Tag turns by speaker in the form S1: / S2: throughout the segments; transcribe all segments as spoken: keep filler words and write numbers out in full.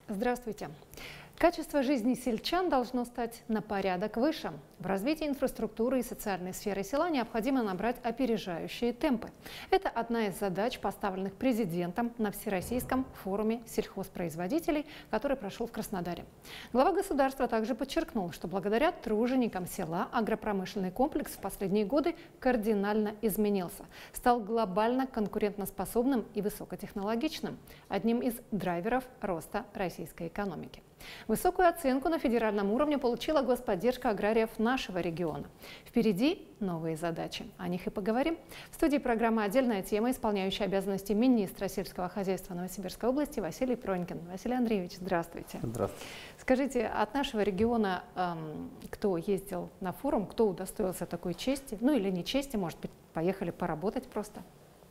S1: Здравствуйте. Качество жизни сельчан должно стать на порядок выше. В развитии инфраструктуры и социальной сферы села необходимо набрать опережающие темпы. Это одна из задач, поставленных президентом на Всероссийском форуме сельхозпроизводителей, который прошел в Краснодаре. Глава государства также подчеркнул, что благодаря труженикам села агропромышленный комплекс в последние годы кардинально изменился, стал глобально конкурентоспособным и высокотехнологичным, одним из драйверов роста российской экономики. Высокую оценку на федеральном уровне получила господдержка аграриев нашего региона. Впереди новые задачи. О них и поговорим. В студии программы «Отдельная тема» исполняющий обязанности министра сельского хозяйства Новосибирской области Василий Пронькин. Василий Андреевич, здравствуйте.
S2: Здравствуйте.
S1: Скажите, от нашего региона эм, кто ездил на форум, кто удостоился такой чести, ну или не чести, может быть, поехали поработать просто?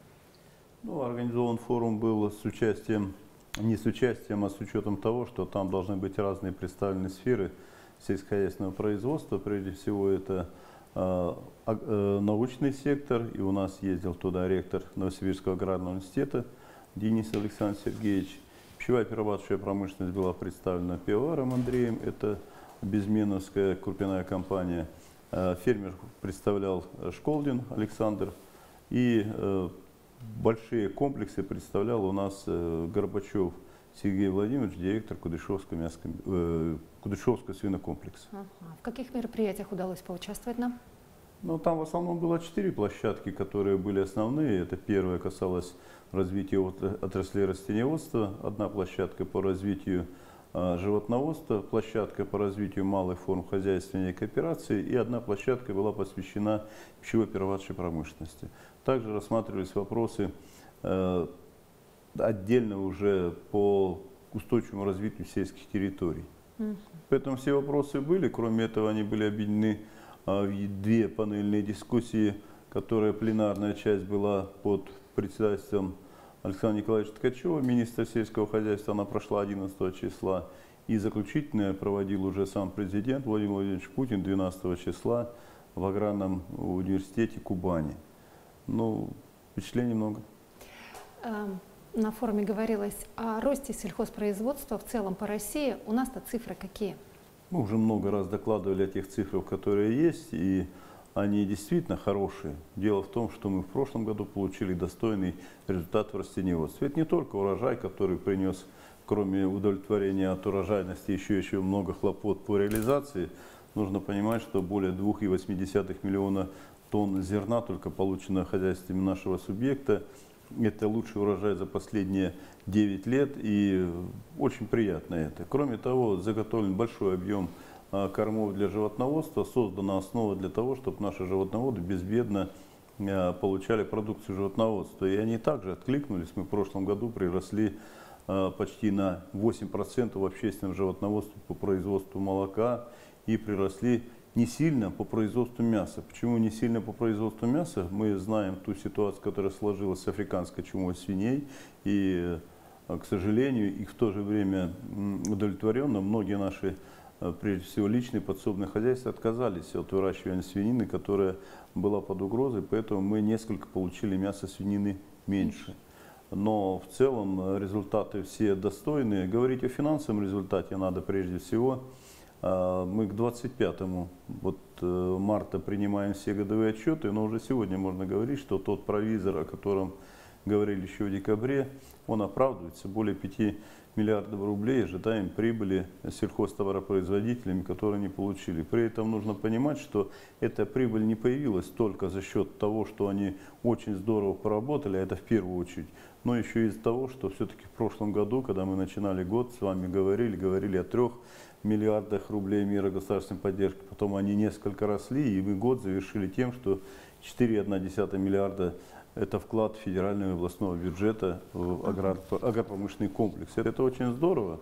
S2: Ну, организован форум был с участием не с участием, а с учетом того, что там должны быть разные представленные сферы сельскохозяйственного производства. Прежде всего, это э, э, научный сектор, и у нас ездил туда ректор Новосибирского аграрного университета Денис Александр Сергеевич. Пищевая перерабатывающая промышленность была представлена пивоваром Андреем, это безменовская крупяная компания. Э, фермер представлял Школдин Александр, и э, большие комплексы представлял у нас э, Горбачев Сергей Владимирович, директор Кудышевского, мяско, э, Кудышевского свинокомплекса.
S1: Ага. В каких мероприятиях удалось поучаствовать нам?
S2: Ну, там в основном было четыре площадки, которые были основные. Это первая касалась развития отрасли растениеводства, одна площадка по развитию э, животноводства, площадка по развитию малых форм хозяйственной кооперации и одна площадка была посвящена пищевой перерабатывающей промышленности. Также рассматривались вопросы э, отдельно уже по устойчивому развитию сельских территорий. Mm-hmm. Поэтому все вопросы были. Кроме этого, они были объединены э, в две панельные дискуссии, которые пленарная часть была под председательством Александра Николаевича Ткачева, министра сельского хозяйства. Она прошла одиннадцатого числа. И заключительная проводил уже сам президент Владимир Владимирович Путин двенадцатого числа в аграрном университете Кубани. Ну, впечатлений много.
S1: На форуме говорилось о росте сельхозпроизводства в целом по России. У нас-то цифры какие?
S2: Мы уже много раз докладывали о тех цифрах, которые есть, и они действительно хорошие. Дело в том, что мы в прошлом году получили достойный результат в растениеводстве. Это не только урожай, который принес, кроме удовлетворения от урожайности, еще еще много хлопот по реализации. Нужно понимать, что более двух целых восьми десятых миллиона тонн зерна только получено хозяйствами нашего субъекта. Это лучший урожай за последние девять лет, и очень приятно это. Кроме того, заготовлен большой объем а, кормов для животноводства, создана основа для того, чтобы наши животноводы безбедно а, получали продукцию животноводства. И они также откликнулись. Мы в прошлом году приросли а, почти на восемь процентов в общественном животноводстве по производству молока и приросли не сильно по производству мяса. Почему не сильно по производству мяса? Мы знаем ту ситуацию, которая сложилась с африканской чумой свиней. И, к сожалению, и в то же время удовлетворенно многие наши, прежде всего, личные подсобные хозяйства отказались от выращивания свинины, которая была под угрозой. Поэтому мы несколько получили мяса свинины меньше. Но в целом результаты все достойные. Говорить о финансовом результате надо прежде всего. Мы к двадцать пятому вот, марта принимаем все годовые отчеты, но уже сегодня можно говорить, что тот провизор, о котором говорили еще в декабре, он оправдывается. Более пяти миллиардов рублей ожидаем прибыли сельхозтоваропроизводителями, которые не получили. При этом нужно понимать, что эта прибыль не появилась только за счет того, что они очень здорово поработали, а это в первую очередь, но еще и из-за того, что все-таки в прошлом году, когда мы начинали год, с вами говорили, говорили о трех миллиардах рублей мера государственной поддержки, потом они несколько росли, и мы год завершили тем, что четыре целых одна десятая миллиарда – это вклад федерального и областного бюджета в аграр, агропромышленный комплекс. Это очень здорово,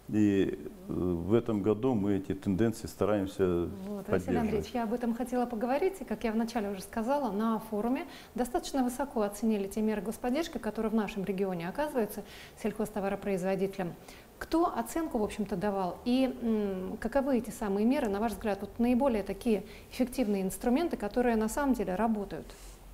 S2: и в этом году мы эти тенденции стараемся вот, поддерживать.
S1: Василий Андреевич, я об этом хотела поговорить, и, как я вначале уже сказала, на форуме достаточно высоко оценили те меры господдержки, которые в нашем регионе оказываются сельхозтоваропроизводителям. Кто оценку, в общем-то, давал? И м, каковы эти самые меры, на ваш взгляд, вот наиболее такие эффективные инструменты, которые на самом деле работают?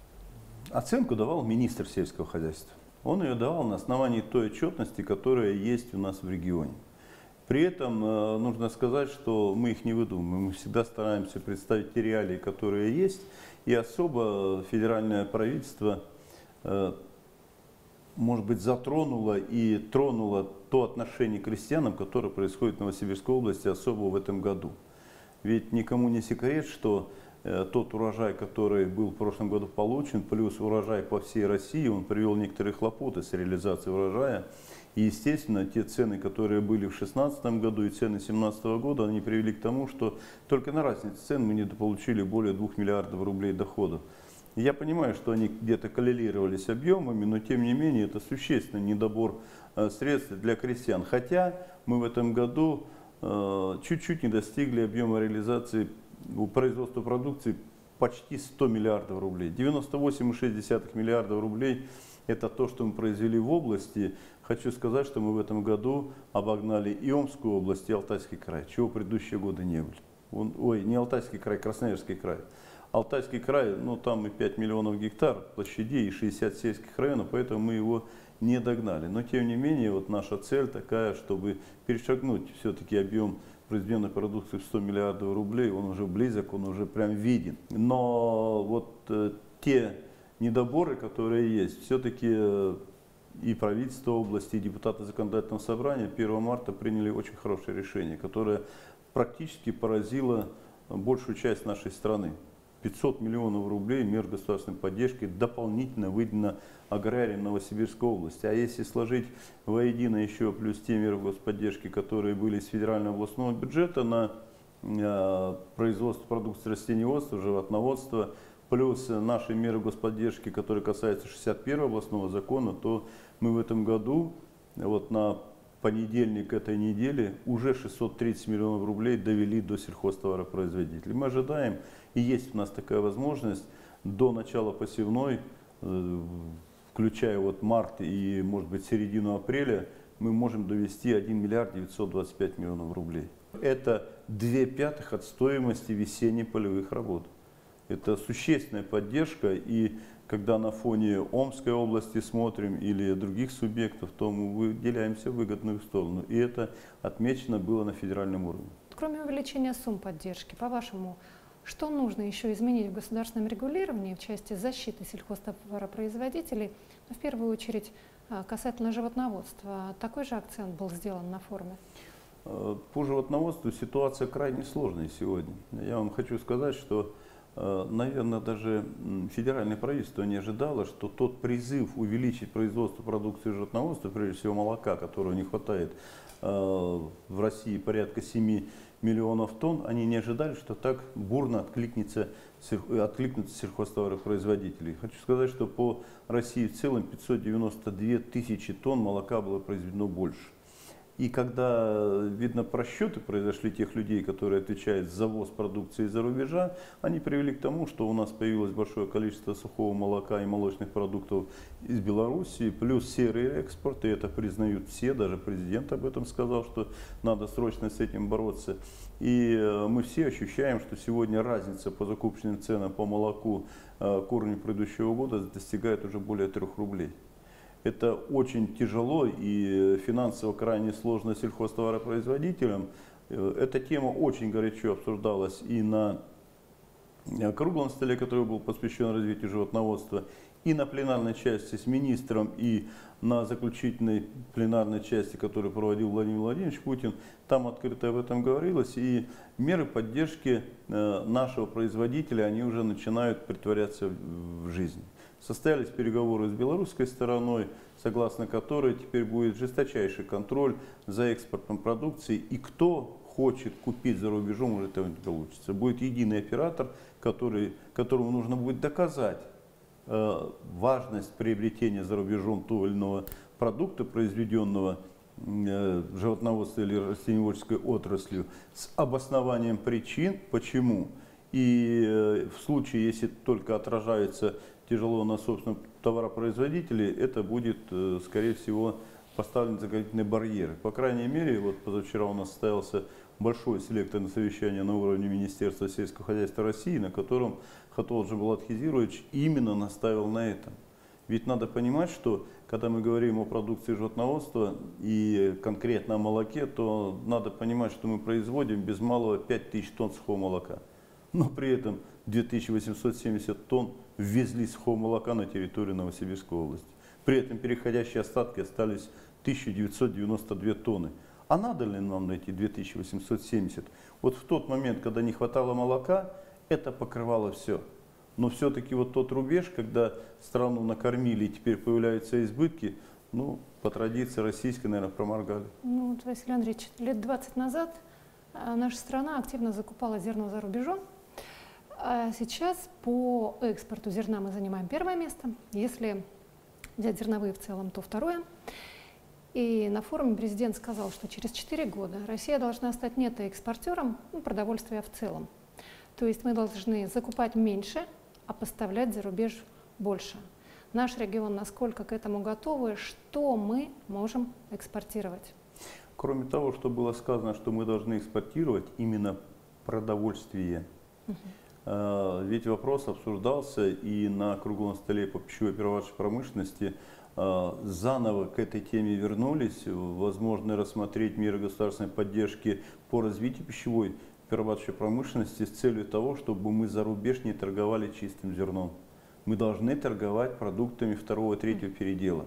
S2: Оценку давал министр сельского хозяйства. Он ее давал на основании той отчетности, которая есть у нас в регионе. При этом э, нужно сказать, что мы их не выдумываем. Мы всегда стараемся представить те реалии, которые есть. И особо федеральное правительство, э, может быть, затронуло и тронуло то отношение к крестьянам, которое происходит в Новосибирской области, особо в этом году. Ведь никому не секрет, что э, тот урожай, который был в прошлом году получен, плюс урожай по всей России, он привел некоторые хлопоты с реализацией урожая. И, естественно, те цены, которые были в две тысячи шестнадцатом году и цены две тысячи семнадцатого года, они привели к тому, что только на разнице цен мы недополучили более двух миллиардов рублей доходов. И я понимаю, что они где-то коррелировались объемами, но тем не менее это существенный недобор э, средств для крестьян. Хотя мы в этом году чуть-чуть э, не достигли объема реализации производства продукции почти сто миллиардов рублей. девяносто восемь целых шесть десятых миллиардов рублей – это то, что мы произвели в области. Хочу сказать, что мы в этом году обогнали и Омскую область, и Алтайский край, чего в предыдущие годы не были. Он, ой, не Алтайский край, Красноярский край. Алтайский край, ну там и пять миллионов гектар площадей, и шестьдесят сельских районов, поэтому мы его не догнали. Но тем не менее, вот наша цель такая, чтобы перешагнуть все-таки объем произведенной продукции в сто миллиардов рублей, он уже близок, он уже прям виден. Но вот э, те недоборы, которые есть, все-таки э, и правительство области, и депутаты законодательного собрания первого марта приняли очень хорошее решение, которое практически поразило большую часть нашей страны. пятьсот миллионов рублей мер государственной поддержки дополнительно выделено аграриям Новосибирской области. А если сложить воедино еще плюс те меры господдержки, которые были из федерального областного бюджета на э, производство продукции растениеводства, животноводства, плюс наши меры господдержки, которые касаются шестьдесят первого областного закона, то мы в этом году, вот на понедельник этой недели, уже шестьсот тридцать миллионов рублей довели до сельхозтоваропроизводителей. Мы ожидаем, и есть у нас такая возможность, до начала посевной, включая вот март и, может быть, середину апреля, мы можем довести один миллиард девятьсот двадцать пять миллионов рублей. Это две пятых от стоимости весенних полевых работ. Это существенная поддержка, и когда на фоне Омской области смотрим или других субъектов, то мы выделяемся в выгодную сторону. И это отмечено было на федеральном уровне.
S1: Кроме увеличения сумм поддержки, по-вашему, что нужно еще изменить в государственном регулировании в части защиты сельхозтоваропроизводителей, в первую очередь касательно животноводства? Такой же акцент был сделан на форуме?
S2: По животноводству ситуация крайне сложная сегодня. Я вам хочу сказать, что, наверное, даже федеральное правительство не ожидало, что тот призыв увеличить производство продукции животноводства, прежде всего молока, которого не хватает в России порядка семи миллионов тонн, они не ожидали, что так бурно откликнется, откликнутся сельхозтоваропроизводители. Хочу сказать, что по России в целом пятьсот девяносто две тысячи тонн молока было произведено больше. И когда, видно, просчеты произошли тех людей, которые отвечают за завоз продукции из-за рубежа, они привели к тому, что у нас появилось большое количество сухого молока и молочных продуктов из Белоруссии, плюс серый экспорт, и это признают все, даже президент об этом сказал, что надо срочно с этим бороться. И мы все ощущаем, что сегодня разница по закупочным ценам по молоку к уровню предыдущего года достигает уже более трех рублей. Это очень тяжело и финансово крайне сложно сельхозтоваропроизводителям. Эта тема очень горячо обсуждалась и на круглом столе, который был посвящен развитию животноводства, и на пленарной части с министром, и на заключительной пленарной части, которую проводил Владимир Владимирович Путин. Там открыто об этом говорилось, и меры поддержки нашего производителя, они уже начинают притворяться в жизнь. Состоялись переговоры с белорусской стороной, согласно которой теперь будет жесточайший контроль за экспортом продукции. И кто хочет купить за рубежом, уже этого не получится. Будет единый оператор, который, которому нужно будет доказать э, важность приобретения за рубежом того или иного продукта, произведенного э, в животноводстве или растениеводческой отраслью, с обоснованием причин, почему. И э, в случае, если только отражается тяжело на собственном товаропроизводителе, это будет, скорее всего, поставлены заградительные барьеры. По крайней мере, вот позавчера у нас состоялся большое селекторное совещание на уровне Министерства сельского хозяйства России, на котором Хатол Джамбулат Хизирович именно наставил на этом. Ведь надо понимать, что когда мы говорим о продукции животноводства и конкретно о молоке, то надо понимать, что мы производим без малого пять тысяч тонн сухого молока. Но при этом две тысячи восемьсот семьдесят тонн ввезли сухого молока на территорию Новосибирской области. При этом переходящие остатки остались тысяча девятьсот девяносто две тонны. А надо ли нам найти две тысячи восемьсот семьдесят? Вот в тот момент, когда не хватало молока, это покрывало все. Но все-таки вот тот рубеж, когда страну накормили и теперь появляются избытки, ну, по традиции российской, наверное, проморгали.
S1: Ну, вот, Василий Андреевич, лет двадцать назад наша страна активно закупала зерно за рубежом. А сейчас по экспорту зерна мы занимаем первое место. Если взять зерновые в целом, то второе. И на форуме президент сказал, что через четыре года Россия должна стать нетоэкспортером, ну, продовольствия в целом. То есть мы должны закупать меньше, а поставлять за рубеж больше. Наш регион насколько к этому готовы, что мы можем экспортировать?
S2: Кроме того, что было сказано, что мы должны экспортировать именно продовольствие. Uh-huh. Ведь вопрос обсуждался и на круглом столе по пищевой перерабатывающей промышленности. Заново к этой теме вернулись. Возможно рассмотреть меры государственной поддержки по развитию пищевой перерабатывающей промышленности с целью того, чтобы мы за рубеж не торговали чистым зерном. Мы должны торговать продуктами второго, третьего передела.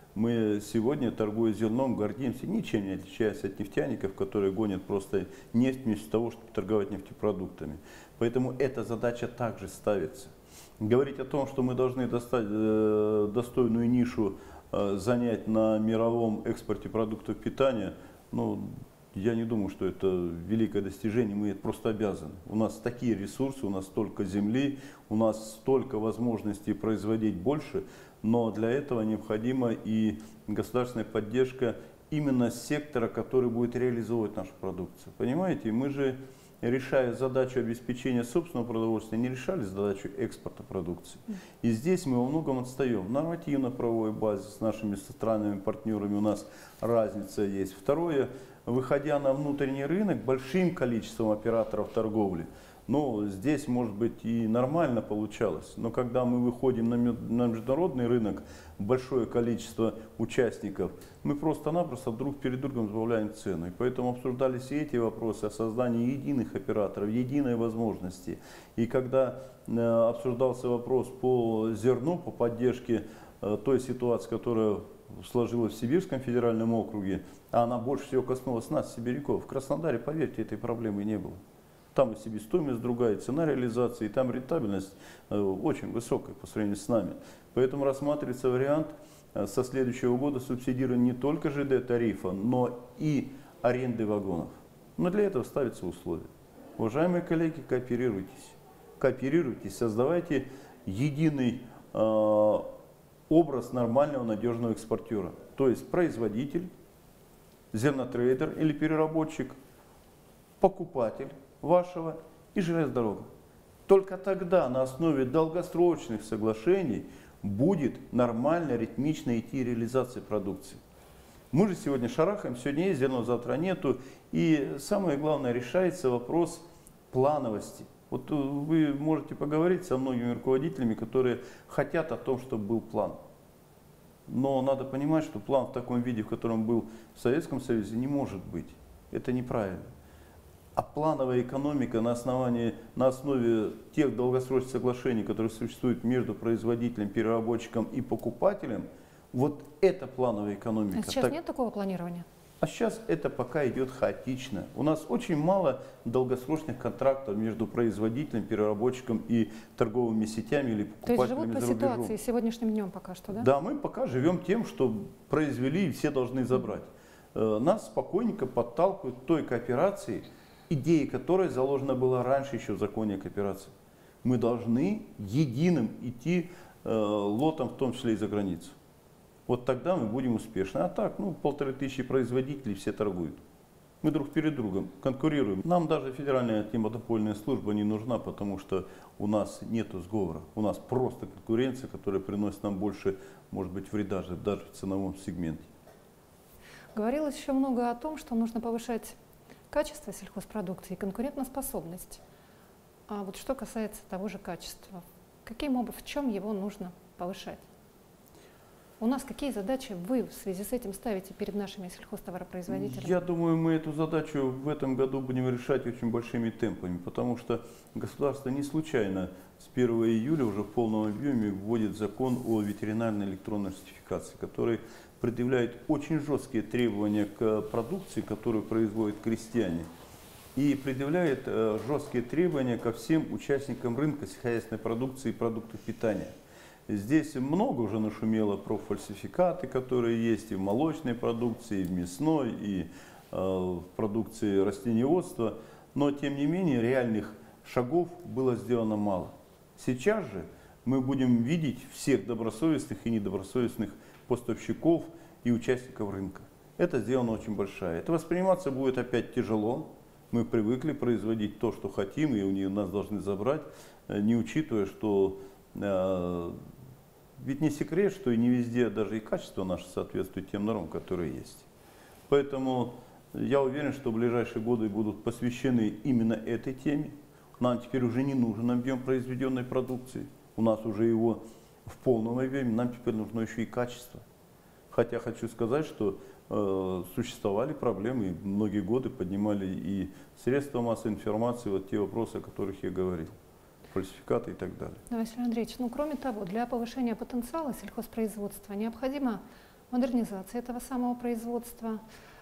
S2: Мы сегодня, торгуя зерном, гордимся, ничем не отличаясь от нефтяников, которые гонят просто нефть вместо того, чтобы торговать нефтепродуктами. Поэтому эта задача также ставится. Говорить о том, что мы должны достать, э, достойную нишу э, занять на мировом экспорте продуктов питания, ну, я не думаю, что это великое достижение, мы это просто обязаны. У нас такие ресурсы, у нас столько земли, у нас столько возможностей производить больше, но для этого необходима и государственная поддержка именно сектора, который будет реализовывать нашу продукцию. Понимаете, мы же, решая задачу обеспечения собственного продовольствия, не решали задачу экспорта продукции. И здесь мы во многом отстаем. В нормативно-правовой базе с нашими странами, партнерами у нас разница есть. Второе, выходя на внутренний рынок большим количеством операторов торговли, ну, здесь, может быть, и нормально получалось. Но когда мы выходим на международный рынок, большое количество участников, мы просто-напросто друг перед другом сбавляем цену. И поэтому обсуждались и эти вопросы о создании единых операторов, единой возможности. И когда э, обсуждался вопрос по зерну, по поддержке э, той ситуации, которая сложилась в Сибирском федеральном округе, а она больше всего коснулась нас, сибиряков. В Краснодаре, поверьте, этой проблемы не было. Там и себестоимость другая, цена реализации, и там рентабельность э, очень высокая по сравнению с нами. Поэтому рассматривается вариант э, со следующего года субсидирования не только ЖД-тарифа, но и аренды вагонов. Но для этого ставятся условия. Уважаемые коллеги, кооперируйтесь. Кооперируйтесь, создавайте единый э, образ нормального, надежного экспортера. То есть производитель, зернотрейдер или переработчик, покупатель вашего и железнодорога. Только тогда на основе долгосрочных соглашений будет нормально, ритмично идти реализация продукции. Мы же сегодня шарахаем, сегодня есть зерно, завтра нету. И самое главное, решается вопрос плановости. Вот вы можете поговорить со многими руководителями, которые хотят о том, чтобы был план. Но надо понимать, что план в таком виде, в котором был в Советском Союзе, не может быть. Это неправильно. А плановая экономика на основании, на основе тех долгосрочных соглашений, которые существуют между производителем, переработчиком и покупателем, вот это плановая экономика.
S1: А сейчас так... нет такого планирования?
S2: А сейчас это пока идет хаотично. У нас очень мало долгосрочных контрактов между производителем, переработчиком и торговыми сетями или покупателями.
S1: То есть живут по
S2: за рубежом.
S1: ситуации сегодняшним днем пока что, да?
S2: Да, мы пока живем тем, что произвели и все должны забрать. Нас спокойненько подталкивают к той кооперации, идея которой заложена была раньше еще в законе о кооперации. Мы должны единым идти э, лотом, в том числе и за границу. Вот тогда мы будем успешны. А так, ну, полторы тысячи производителей, все торгуют. Мы друг перед другом конкурируем. Нам даже федеральная антимонопольная служба не нужна, потому что у нас нет сговора. У нас просто конкуренция, которая приносит нам больше, может быть, вреда даже в ценовом сегменте.
S1: Говорилось еще много о том, что нужно повышать качество сельхозпродукции и конкурентоспособность. А вот что касается того же качества, каким образом, в чем его нужно повышать? У нас какие задачи вы в связи с этим ставите перед нашими сельхозтоваропроизводителями?
S2: Я думаю, мы эту задачу в этом году будем решать очень большими темпами, потому что государство не случайно с первого июля уже в полном объеме вводит закон о ветеринарной электронной сертификации, который предъявляет очень жесткие требования к продукции, которую производят крестьяне, и предъявляет жесткие требования ко всем участникам рынка сельскохозяйственной продукции и продуктов питания. Здесь много уже нашумело про фальсификаты, которые есть и в молочной продукции, и в мясной, и э, в продукции растениеводства, но тем не менее реальных шагов было сделано мало. Сейчас же мы будем видеть всех добросовестных и недобросовестных поставщиков и участников рынка. Это сделано очень большая. Это восприниматься будет опять тяжело. Мы привыкли производить то, что хотим, и у нас должны забрать, не учитывая, что э, ведь не секрет, что и не везде даже и качество наше соответствует тем нормам, которые есть. Поэтому я уверен, что в ближайшие годы будут посвящены именно этой теме. Нам теперь уже не нужен объем произведенной продукции. У нас уже его в полном объеме, нам теперь нужно еще и качество. Хотя хочу сказать, что э, существовали проблемы, и многие годы поднимали и средства массовой информации, вот те вопросы, о которых я говорил, фальсификаты и так далее.
S1: Василий Андреевич, ну кроме того, для повышения потенциала сельхозпроизводства необходима модернизация этого самого производства,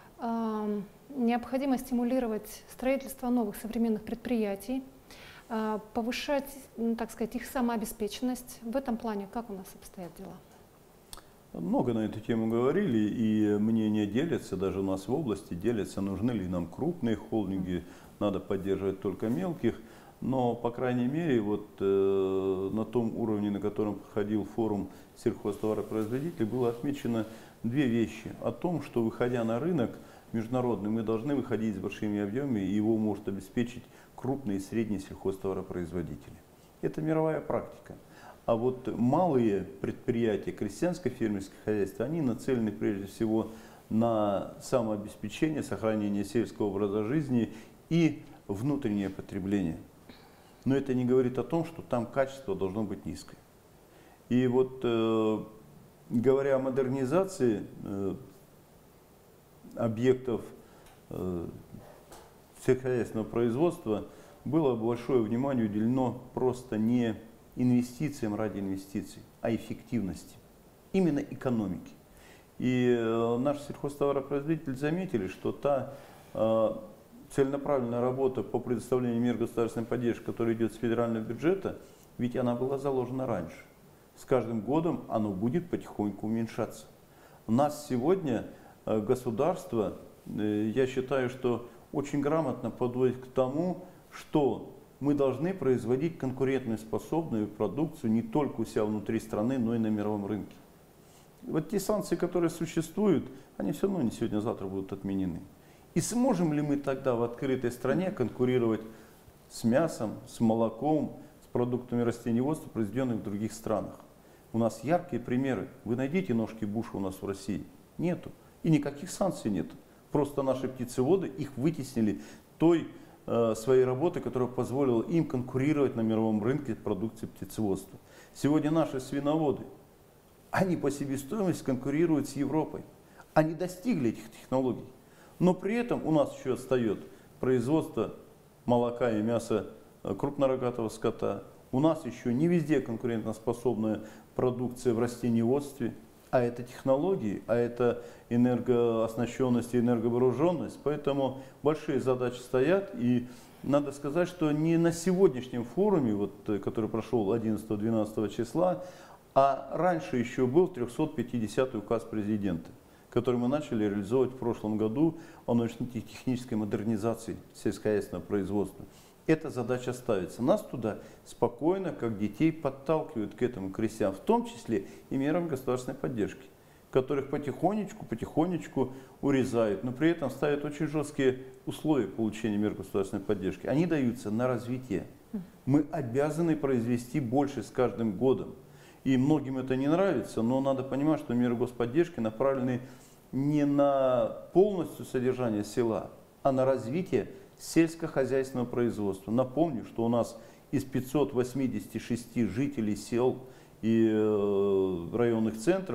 S1: э, необходимо стимулировать строительство новых современных предприятий, э, повышать, ну, так сказать, их самообеспеченность. В этом плане как у нас обстоят дела?
S2: Много на эту тему говорили, и мнения делятся, даже у нас в области делятся, нужны ли нам крупные холдинги, надо поддерживать только мелких. Но, по крайней мере, вот э, на том уровне, на котором проходил форум сельхозтоваропроизводителей, было отмечено две вещи. О том, что, выходя на рынок международный, мы должны выходить с большими объемами, и его может обеспечить крупные и средние сельхозтоваропроизводители. Это мировая практика. А вот малые предприятия, крестьянско-фермерские хозяйства, они нацелены прежде всего на самообеспечение, сохранение сельского образа жизни и внутреннее потребление. Но это не говорит о том, что там качество должно быть низкое. И вот э, говоря о модернизации э, объектов э, сельскохозяйственного производства, было большое внимание уделено просто не инвестициям ради инвестиций, а эффективности, именно экономики. И э, наши сельхозтоваропроизводители заметили, что та э, целенаправленная работа по предоставлению мер государственной поддержки, которая идет с федерального бюджета, ведь она была заложена раньше. С каждым годом оно будет потихоньку уменьшаться. У нас сегодня э, государство, э, я считаю, что очень грамотно подводит к тому, что мы должны производить конкурентоспособную продукцию не только у себя внутри страны, но и на мировом рынке. Вот те санкции, которые существуют, они все равно не сегодня-завтра будут отменены. И сможем ли мы тогда в открытой стране конкурировать с мясом, с молоком, с продуктами растениеводства, произведенными в других странах? У нас яркие примеры. Вы найдите ножки Буша у нас в России? Нету. И никаких санкций нету. Просто наши птицеводы их вытеснили той э, своей работы, которая позволила им конкурировать на мировом рынке продукции птицеводства. Сегодня наши свиноводы, они по себестоимости конкурируют с Европой. Они достигли этих технологий. Но при этом у нас еще отстает производство молока и мяса крупнорогатого скота. У нас еще не везде конкурентоспособная продукция в растениеводстве, а это технологии, а это энергооснащенность и энерговооруженность. Поэтому большие задачи стоят. И надо сказать, что не на сегодняшнем форуме, вот, который прошел одиннадцатого-двенадцатого числа, а раньше еще был трехсот пятидесятый указ президента, который мы начали реализовывать в прошлом году о научно-технической модернизации сельскохозяйственного производства. Эта задача ставится. Нас туда спокойно, как детей, подталкивают к этому крестьянам, в том числе и мерам государственной поддержки, которых потихонечку, потихонечку урезают, но при этом ставят очень жесткие условия получения мер государственной поддержки. Они даются на развитие. Мы обязаны произвести больше с каждым годом. И многим это не нравится, но надо понимать, что меры господдержки направлены не на полностью содержание села, а на развитие сельскохозяйственного производства. Напомню, что у нас из пятисот восьмидесяти шести жителей сел и районных центров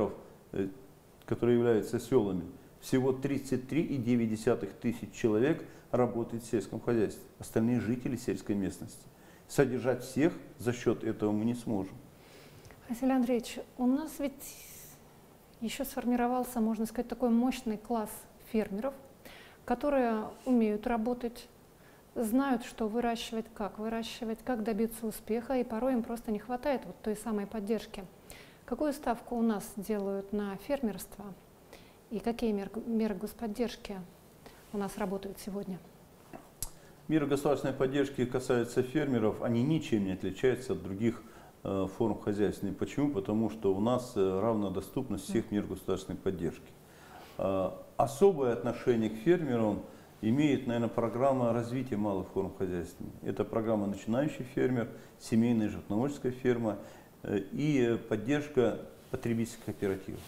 S2: которые являются селами, всего тридцать три и девять десятых тысяч человек работает в сельском хозяйстве. Остальные жители сельской местности. Содержать всех за счет этого мы не сможем.
S1: Василий Андреевич, у нас ведь еще сформировался, можно сказать, такой мощный класс фермеров, которые умеют работать, знают, что выращивать, как выращивать, как добиться успеха, и порой им просто не хватает вот той самой поддержки. Какую ставку у нас делают на фермерство и какие мер, меры господдержки у нас работают сегодня?
S2: Меры государственной поддержки касаются фермеров, они ничем не отличаются от других э, форм хозяйственной. Почему? Потому что у нас э, равна доступность всех мер государственной поддержки. Э, особое отношение к фермерам имеет, наверное, программа развития малых форм хозяйства. Это программа «Начинающий фермер», семейная животноводческая ферма э, и поддержка потребительских кооперативов.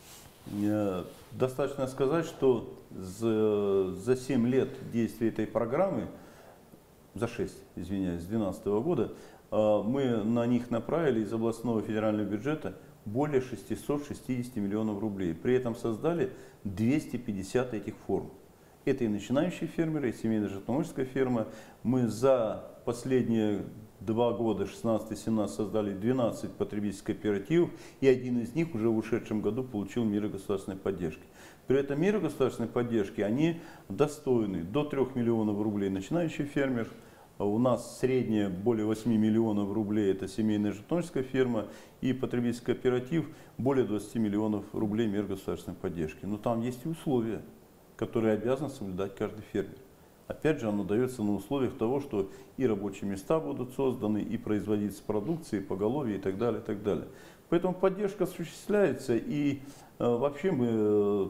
S2: Э, достаточно сказать, что за, за семь лет действия этой программы, за шесть, извиняюсь, с две тысячи двенадцатого года, мы на них направили из областного федерального бюджета более шестисот шестидесяти миллионов рублей. При этом создали двести пятьдесят этих форм. Это и начинающие фермеры, и семейная животноводческая ферма. Мы за последние два года, шестнадцатый семнадцатый, создали двенадцать потребительских кооперативов, и один из них уже в ушедшем году получил меры государственной поддержки. При этом меры государственной поддержки, они достойны до трёх миллионов рублей начинающий фермер. У нас средняя более восьми миллионов рублей, это семейная животноводческая ферма, и потребительский кооператив более двадцати миллионов рублей мер государственной поддержки. Но там есть и условия, которые обязан соблюдать каждый фермер. Опять же, оно дается на условиях того, что и рабочие места будут созданы, и производиться продукция, и поголовье, и так далее, и так далее. Поэтому поддержка осуществляется, и э, вообще мы, э,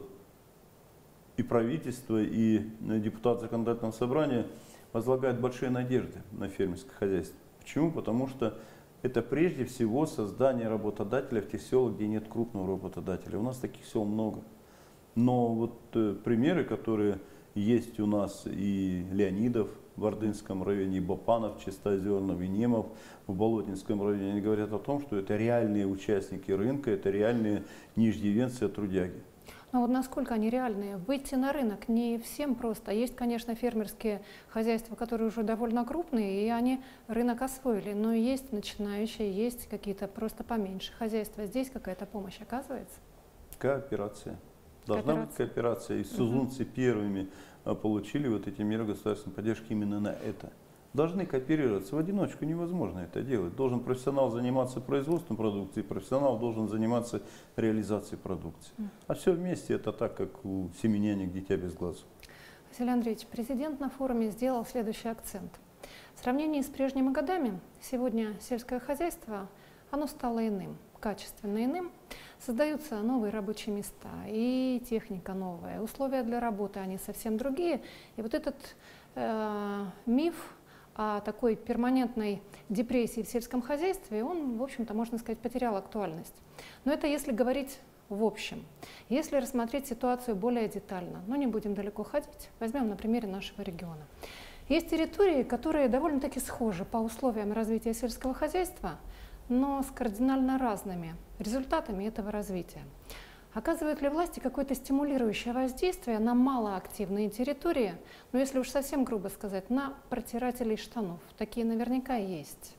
S2: и правительство, и депутаты законодательного собрания возлагают большие надежды на фермерское хозяйство. Почему? Потому что это прежде всего создание работодателя в тех селах, где нет крупного работодателя. У нас таких сел много. Но вот э, примеры, которые есть у нас, и Леонидов в Ордынском районе, и Бапанов, Чистоозернов, и Немов в Болотинском районе, они говорят о том, что это реальные участники рынка, это реальные нижневенцы, трудяги.
S1: Но вот насколько они реальные? Выйти на рынок не всем просто. Есть, конечно, фермерские хозяйства, которые уже довольно крупные, и они рынок освоили. Но есть начинающие, есть какие-то просто поменьше хозяйства. Здесь какая-то помощь оказывается?
S2: Кооперация. Должна
S1: Кооперация.
S2: быть кооперация. И сузунцы угу. первыми получили вот эти меры государственной поддержки именно на это. Должны кооперироваться. В одиночку невозможно это делать. Должен профессионал заниматься производством продукции, профессионал должен заниматься реализацией продукции. А все вместе это так, как у семи нянек дитя без глазу.
S1: Василий Андреевич, президент на форуме сделал следующий акцент. В сравнении с прежними годами сегодня сельское хозяйство, оно стало иным, качественно иным. Создаются новые рабочие места и техника новая, условия для работы, они совсем другие. И вот этот э, миф о такой перманентной депрессии в сельском хозяйстве, он, в общем-то, можно сказать, потерял актуальность. Но это если говорить в общем. Если рассмотреть ситуацию более детально, но не будем далеко ходить, возьмем на примере нашего региона. Есть территории, которые довольно-таки схожи по условиям развития сельского хозяйства, но с кардинально разными результатами этого развития. Оказывают ли власти какое-то стимулирующее воздействие на малоактивные территории, ну если уж совсем грубо сказать, на протирателей штанов? Такие наверняка есть.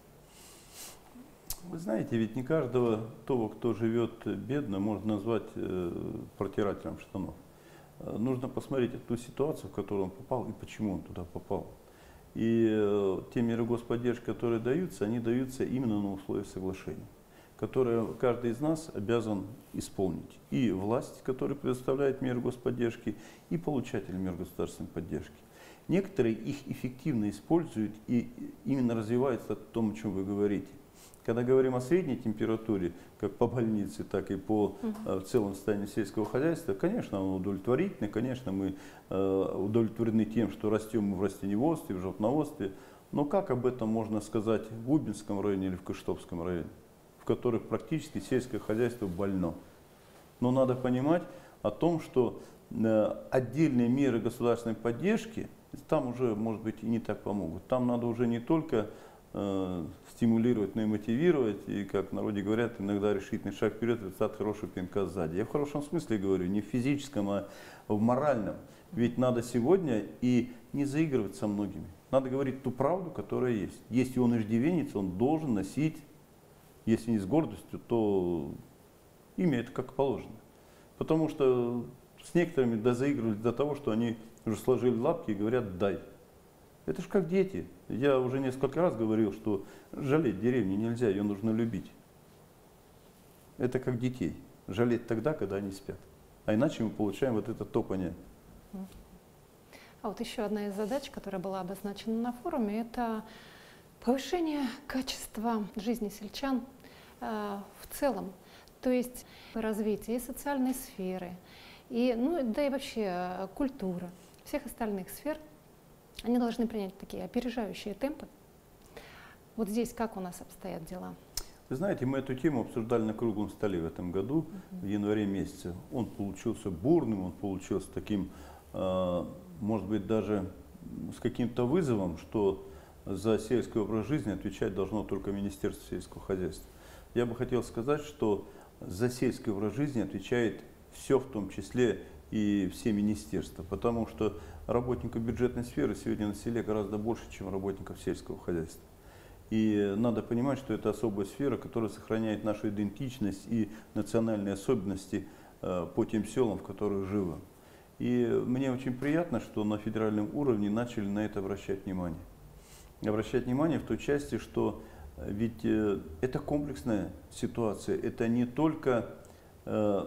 S2: Вы знаете, ведь не каждого того, кто живет бедно, можно назвать э, протирателем штанов. Э, нужно посмотреть ту ситуацию, в которую он попал и почему он туда попал. И э, те меры господдержки, которые даются, они даются именно на условиях соглашения, которые каждый из нас обязан исполнить. И власть, которая предоставляет меры господдержки, и получатель мер государственной поддержки. Некоторые их эффективно используют и именно развиваются о том, о чем вы говорите. Когда говорим о средней температуре, как по больнице, так и по uh-huh. в целом состоянию сельского хозяйства, конечно, оно удовлетворительно, конечно, мы э, удовлетворены тем, что растем мы в растениеводстве, в животноводстве, но как об этом можно сказать в Губинском районе или в Кыштовском районе, в которых практически сельское хозяйство больно. Но надо понимать о том, что э, отдельные меры государственной поддержки там уже, может быть, и не так помогут. Там надо уже не только э, стимулировать, но и мотивировать. И, как в народе говорят, иногда решительный шаг вперед – это от хорошего пинка сзади. Я в хорошем смысле говорю, не в физическом, а в моральном. Ведь надо сегодня и не заигрывать со многими. Надо говорить ту правду, которая есть. Если он иждивенец, он должен носить, если не с гордостью, то имя это как положено. Потому что с некоторыми да, заигрывали до того, что они уже сложили лапки и говорят «дай». Это же как дети. Я уже несколько раз говорил, что жалеть деревню нельзя, ее нужно любить. Это как детей. Жалеть тогда, когда они спят. А иначе мы получаем вот это топание.
S1: А вот еще одна из задач, которая была обозначена на форуме, это повышение качества жизни сельчан э, в целом. То есть развитие и социальной сферы, и, ну, да и вообще культуры, всех остальных сфер, они должны принять такие опережающие темпы. Вот здесь как у нас обстоят дела?
S2: Вы знаете, мы эту тему обсуждали на круглом столе в этом году, uh-huh. в январе месяце. Он получился бурным, он получился таким, э, может быть, даже с каким-то вызовом, что за сельский образ жизни отвечать должно только Министерство сельского хозяйства. Я бы хотел сказать, что за сельский образ жизни отвечает все, в том числе и все министерства, потому что работников бюджетной сферы сегодня на селе гораздо больше, чем работников сельского хозяйства. И надо понимать, что это особая сфера, которая сохраняет нашу идентичность и национальные особенности э, по тем селам, в которых живем. И мне очень приятно, что на федеральном уровне начали на это обращать внимание. Обращать внимание в той части, что ведь э, это комплексная ситуация, это не только э,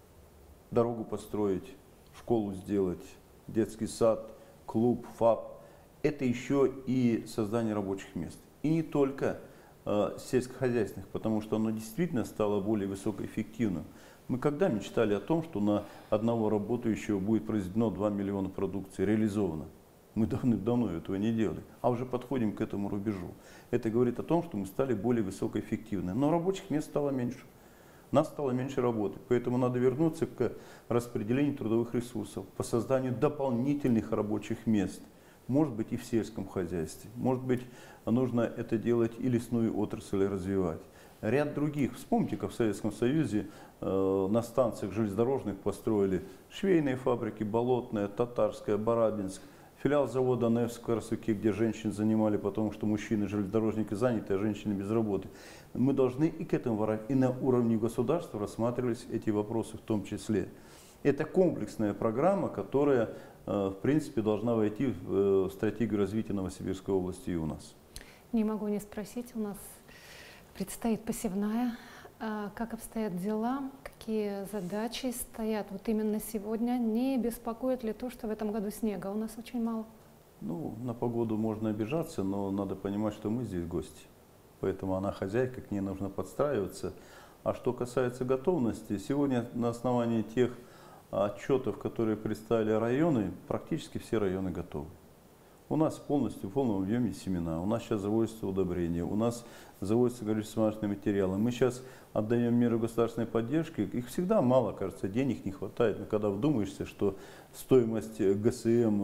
S2: дорогу построить, школу сделать, детский сад, клуб, ФАП, это еще и создание рабочих мест. И не только э, сельскохозяйственных, потому что оно действительно стало более высокоэффективным. Мы когда мечтали о том, что на одного работающего будет произведено два миллиона продукции, реализовано? Мы давно этого не делали, а уже подходим к этому рубежу. Это говорит о том, что мы стали более высокоэффективны. Но рабочих мест стало меньше. Нас стало меньше работы. Поэтому надо вернуться к распределению трудовых ресурсов, по созданию дополнительных рабочих мест. Может быть, и в сельском хозяйстве. Может быть, нужно это делать и лесную отрасль развивать. Ряд других. Вспомните, как в Советском Союзе э, на станциях железнодорожных построили швейные фабрики, Болотная, Татарская, Барабинск. Филиал завода НЭФ в Карасуке, где женщин занимали, потому что мужчины железнодорожники заняты, а женщины без работы. Мы должны и к этому, и на уровне государства рассматривались эти вопросы в том числе. Это комплексная программа, которая, в принципе, должна войти в стратегию развития Новосибирской области и у нас.
S1: Не могу не спросить, у нас предстоит посевная. Как обстоят дела, какие задачи стоят вот именно сегодня? Не беспокоит ли то, что в этом году снега у нас очень мало?
S2: Ну, на погоду можно обижаться, но надо понимать, что мы здесь гости. Поэтому она хозяйка, к ней нужно подстраиваться. А что касается готовности, сегодня на основании тех отчетов, которые представили районы, практически все районы готовы. У нас полностью в полном объеме семена, у нас сейчас заводятся удобрения, у нас заводятся горюче-смазочные материалы. Мы сейчас отдаем меры государственной поддержки, их всегда мало, кажется, денег не хватает. Но когда вдумаешься, что стоимость ГСМ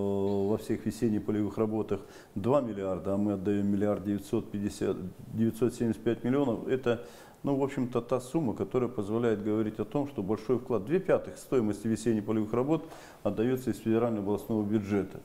S2: во всех весенне-полевых работах два миллиарда, а мы отдаем миллиард девятьсот пятьдесят, девятьсот семьдесят пять миллионов, это, ну, в общем-то, та сумма, которая позволяет говорить о том, что большой вклад, две пятых стоимости весенне-полевых работ отдается из федерального областного бюджета.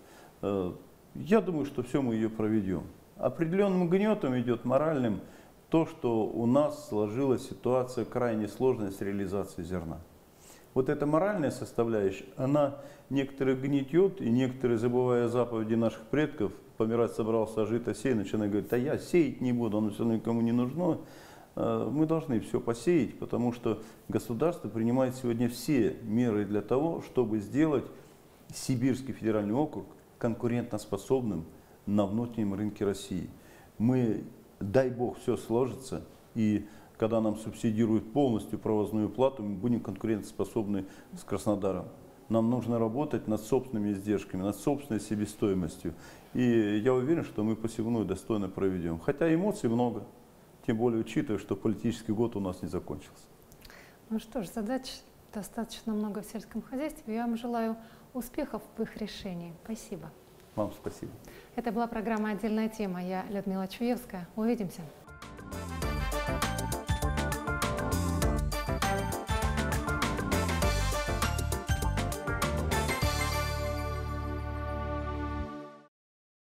S2: Я думаю, что все мы ее проведем. Определенным гнетом идет моральным то, что у нас сложилась ситуация крайне сложная с реализацией зерна. Вот эта моральная составляющая, она некоторых гнетет, и некоторые, забывая заповеди наших предков, помирать собрался, а жито сей, начинают говорить, а я сеять не буду, оно все равно никому не нужно. Мы должны все посеять, потому что государство принимает сегодня все меры для того, чтобы сделать Сибирский федеральный округ конкурентоспособным на внутреннем рынке России. Мы, дай бог, все сложится, и когда нам субсидируют полностью провозную плату, мы будем конкурентоспособны с Краснодаром. Нам нужно работать над собственными издержками, над собственной себестоимостью. И я уверен, что мы посевную достойно проведем. Хотя эмоций много, тем более учитывая, что политический год у нас не закончился.
S1: Ну что ж, задач достаточно много в сельском хозяйстве. Я вам желаю успехов в их решении. Спасибо.
S2: Вам спасибо.
S1: Это была программа «Отдельная тема». Я Людмила Чуевская. Увидимся.